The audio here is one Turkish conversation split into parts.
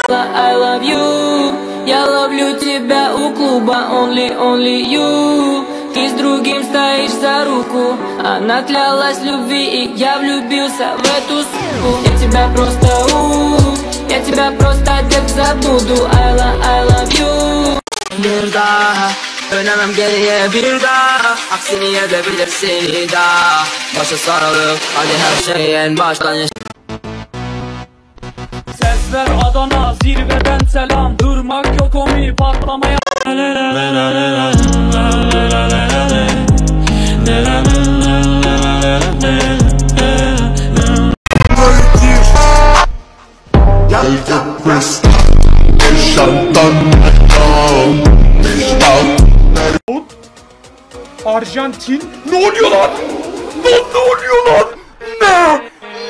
I love you, я ловлю тебя у клуба, only you. Ты с другим стоишь за руку, она клялась любви, и я влюбился в эту суку. Я тебя просто деп забуду. I love you. Bir daha dönemem geriye, bir daha aksini edebilir seni daha. Başa sarılıp hadi her şey en baştan yaşa. Sesler Adana, zirveden selam. Durmak yok omi, patlamaya. Arjantin. Ne oluyor lan? Ne oluyor lan? Ne?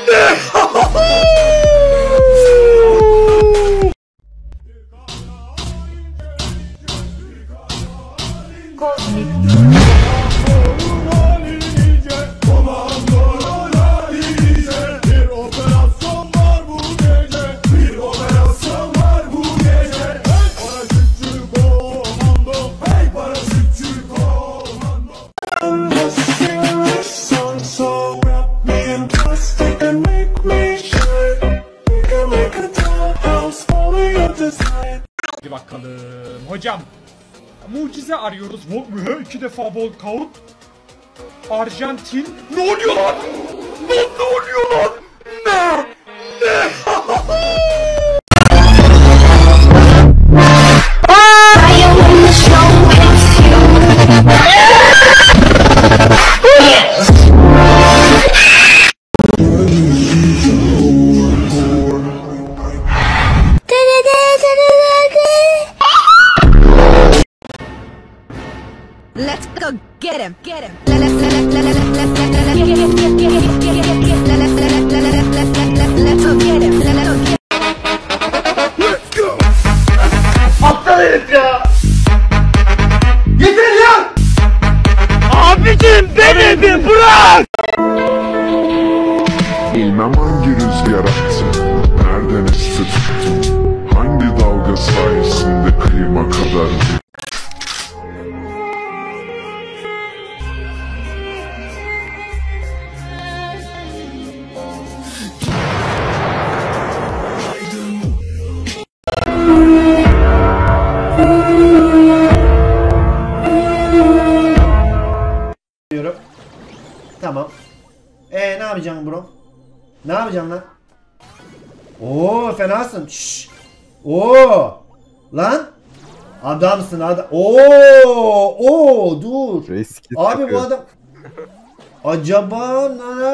Hadi bakalım hocam. Mucize arıyoruz. 2 defa walkout. Arjantin. Ne oluyor lan? Ne oluyor lan? Ne? Let's go get him, get him. Let's go get him. Let's go. Aptal herif ya. Yeter ya. Abicim beni bir bırak. Bilmem hangi rüzgar attı, nereden esti tuttu, hangi dalga sayesinde kıyıma kadar. Tamam. Ne yapacaksın bro? Ne yapacaksın lan? Oo fenasın. Şşş. Oo. Lan. Adamsın adam. Oo dur. Abi bu adam. Acaba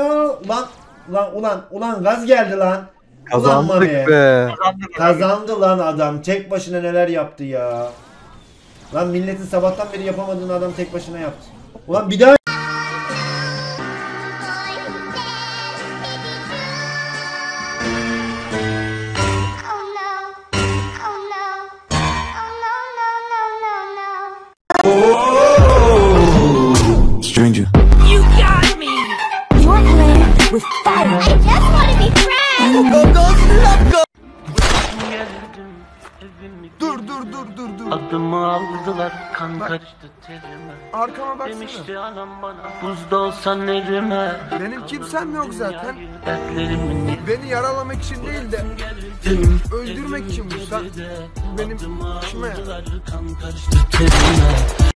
ulan gaz geldi lan. Kazandık be. Kazandı lan adam. Tek başına neler yaptı ya. Lan milletin sabahtan beri yapamadığını adam tek başına yaptı. Ulan bir daha. Stranger. You got me. You're playing with fire. I just want to be friends. Go. Dur. Adımı aldılar, kan kaçtı terime. Arkama baksana. Demişti anam bana, buzda olsan erime. Benim kimsem yok zaten. Dertlerimin Beni yaralamak için değil de öldürmek için vursan benim kime ya? kan kaçtı terime.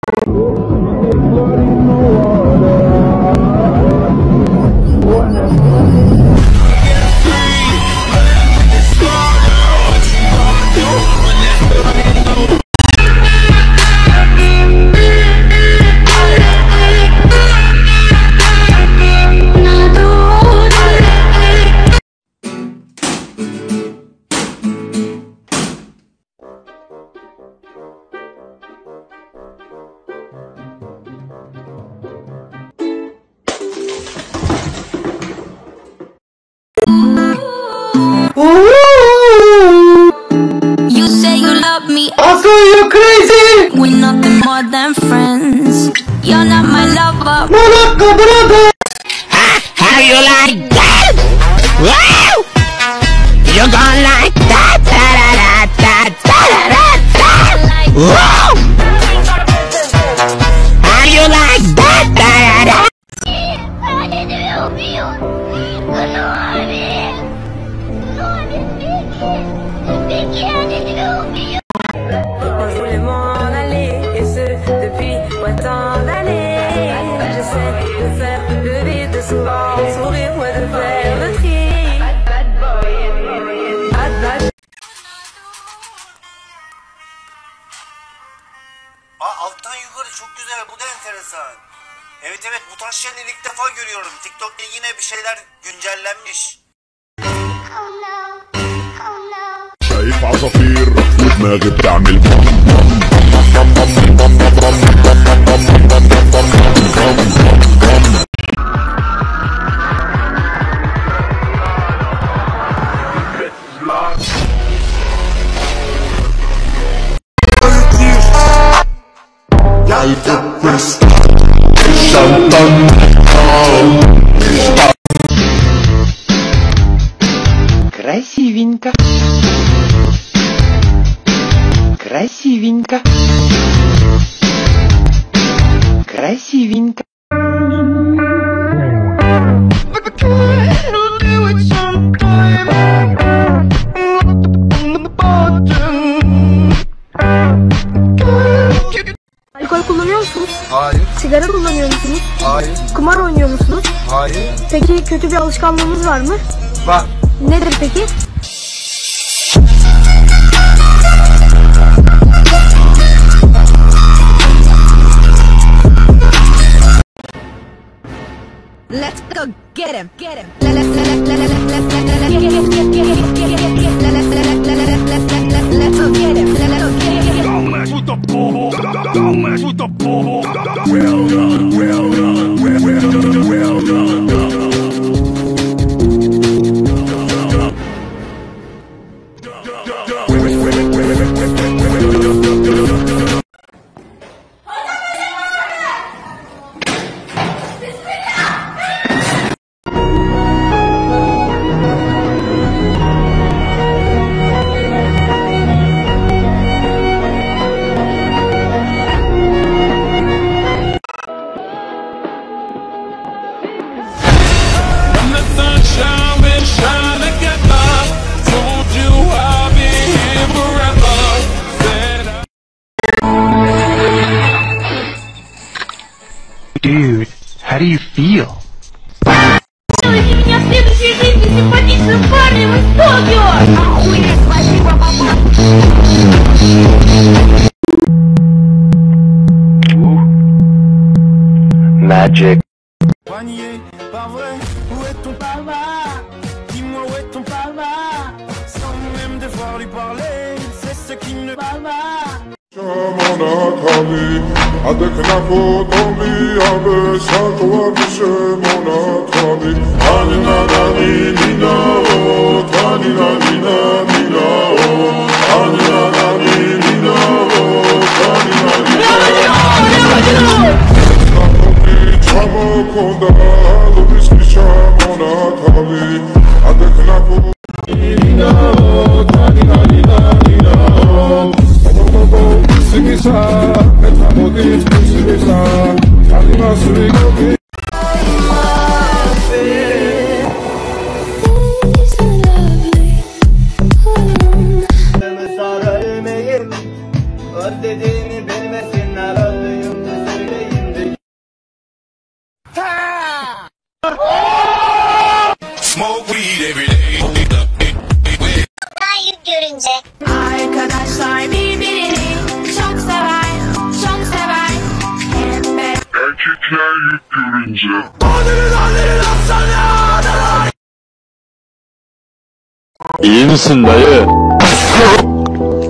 You say you love me. Aslı you crazy. We're nothing more than friends. You're not my lover. Monaco brother. How you like that? Wow! You gonna like that? Da, da, da, How you like that? Moi je voulais m'en aller, et ce depuis tant d'années. J'essaie de faire le vide, de souvent sourire, ouais, de faire le tri. Alttan yukarı çok güzel, bu da enteresan. Evet, bu tarz şeyleri ilk defa görüyorum. TikTok'ta yine bir şeyler güncellenmiş. شايف عصافير ودماغي بتعمل Красивенько. Красивенько. Красивенько. Alkol kullanıyor musunuz? Hayır. Sigara kullanıyor musunuz? Hayır. Kumar oynuyor musunuz? Hayır. Peki kötü bir alışkanlığınız var mı? Var. Nedir peki? Let's go get him, get him. Let's go get him. Don't mess with the ball. Don't mess with the ball. Well done, well done, well done, well done. Dude, how do you feel? Меня в следующей жизни симпатичным парнем из Токио! Охуеть, спасибо, папа! Magic. Panier, pas vrai, où est ton papa? Dis-moi où est ton papa? Sans même devoir lui parler, c'est ce qui ne va pas. Monatali, adeknapo tomi abe sakoa bishe monatali, anina nani nina o, tanina nina nina o, anina nani nina o, tanina nina o. Napomi chamo konda, lubis bisha monatali, adeknapo nina o, tanina nina nina o. Singisa, metamodis, singisa, alima surigoki. Sarılmayıp, özlediğini bilmesinler, öldüğüm de söyleyin de. Smoke weed every day. Hayır görünce. Arkadaşlar birbirini çok sever, çok sever. Hem de Erkekler yük görünce İyi misin dayı?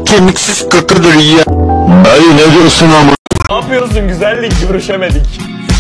Kemiksiz kıkıdır ya. Dayı ne diyorsun ama? Ne yapıyorsun güzellik, görüşemedik.